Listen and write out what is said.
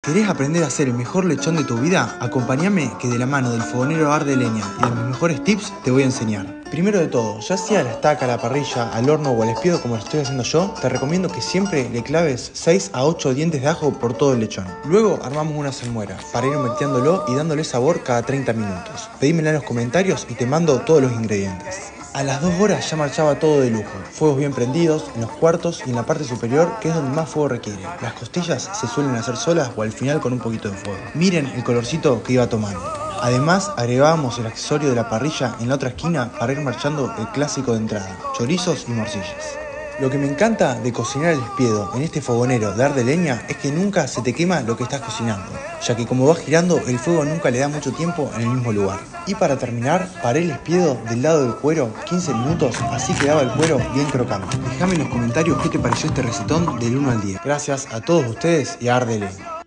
¿Querés aprender a hacer el mejor lechón de tu vida? Acompáñame que de la mano del fogonero Arde Leña y de mis mejores tips te voy a enseñar. Primero de todo, ya sea a la estaca, a la parrilla, al horno o al espiedo como lo estoy haciendo yo, te recomiendo que siempre le claves 6 a 8 dientes de ajo por todo el lechón. Luego armamos una salmuera para ir metiéndolo y dándole sabor cada 30 minutos. Pedímela en los comentarios y te mando todos los ingredientes. A las 2 horas ya marchaba todo de lujo, fuegos bien prendidos en los cuartos y en la parte superior, que es donde más fuego requiere. Las costillas se suelen hacer solas o al final con un poquito de fuego. Miren el colorcito que iba tomando. Además agregábamos el accesorio de la parrilla en la otra esquina para ir marchando el clásico de entrada, chorizos y morcillas. Lo que me encanta de cocinar el espiedo en este fogonero de Arde Leña es que nunca se te quema lo que estás cocinando, ya que como va girando el fuego nunca le da mucho tiempo en el mismo lugar. Y para terminar, paré el espiedo del lado del cuero 15 minutos, así quedaba el cuero bien crocante. Déjame en los comentarios qué te pareció este recetón del 1 al 10. Gracias a todos ustedes y a Arde Leña.